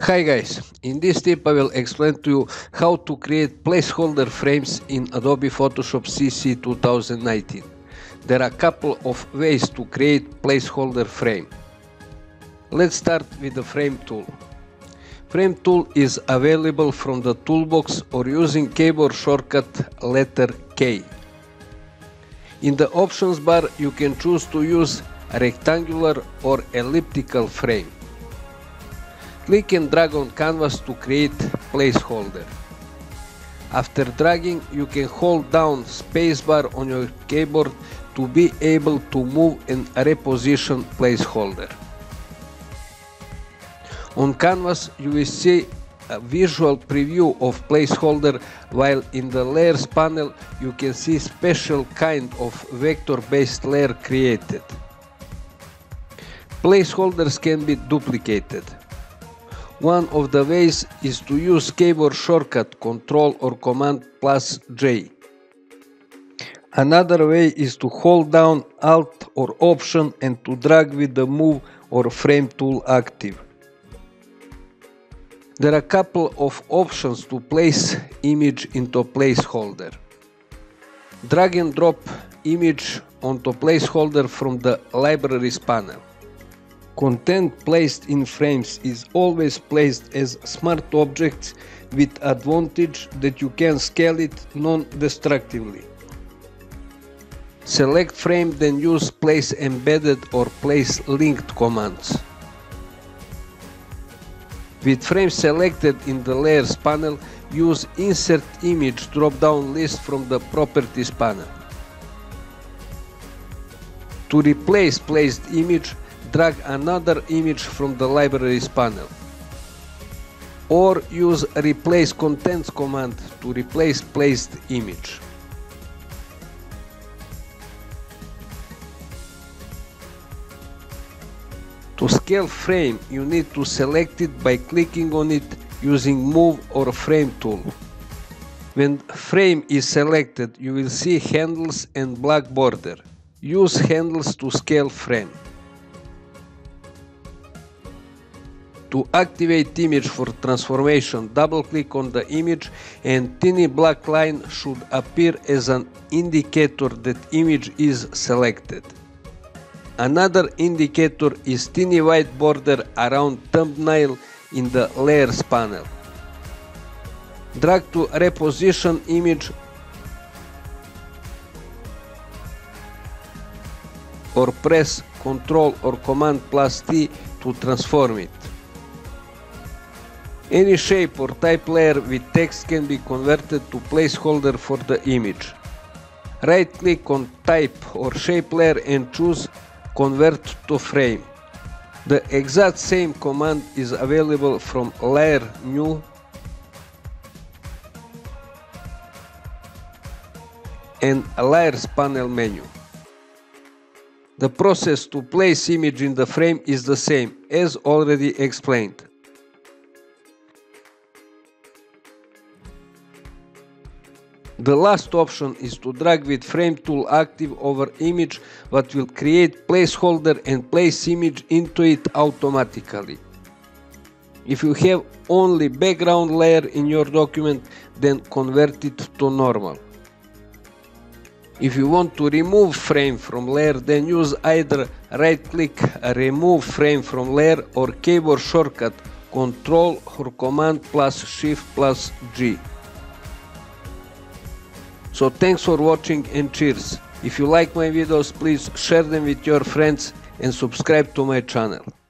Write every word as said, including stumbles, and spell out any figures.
Hi guys, in this tip I will explain to you how to create placeholder frames in Adobe Photoshop C C two thousand nineteen. There are a couple of ways to create placeholder frame. Let's start with the frame tool. Frame tool is available from the toolbox or using keyboard shortcut letter K. In the options bar you can choose to use a rectangular or elliptical frame. Click and drag on canvas to create placeholder. After dragging, you can hold down spacebar on your keyboard to be able to move and reposition placeholder. On canvas, you will see a visual preview of placeholder, while in the layers panel you can see special kind of vector-based layer created. Placeholders can be duplicated. One of the ways is to use keyboard shortcut Control or Command plus J. Another way is to hold down Alt or Option and to drag with the Move or Frame tool active. There are a couple of options to place image into placeholder. Drag and drop image onto placeholder from the Libraries panel. Content placed in frames is always placed as smart objects, with advantage that you can scale it non-destructively. Select frame, then use place embedded or place linked commands. With frame selected in the layers panel, use insert image drop-down list from the properties panel. To replace placed image, drag another image from the libraries panel. Or use replace contents command to replace placed image. To scale frame, you need to select it by clicking on it using Move or Frame tool. When frame is selected, you will see handles and black border. Use handles to scale frame. To activate image for transformation, double-click on the image and tiny black line should appear as an indicator that image is selected. Another indicator is tiny white border around thumbnail in the layers panel. Drag to reposition image or press Control or Command plus T to transform it. Any shape or type layer with text can be converted to placeholder for the image. Right-click on type or shape layer and choose Convert to Frame. The exact same command is available from Layer New and Layers panel menu. The process to place image in the frame is the same as already explained. The last option is to drag with frame tool active over image, what will create placeholder and place image into it automatically. If you have only background layer in your document, then convert it to normal. If you want to remove frame from layer, then use either right click remove frame from layer or keyboard shortcut Control or Command plus Shift plus G. So thanks for watching and cheers. If you like my videos, please share them with your friends and subscribe to my channel.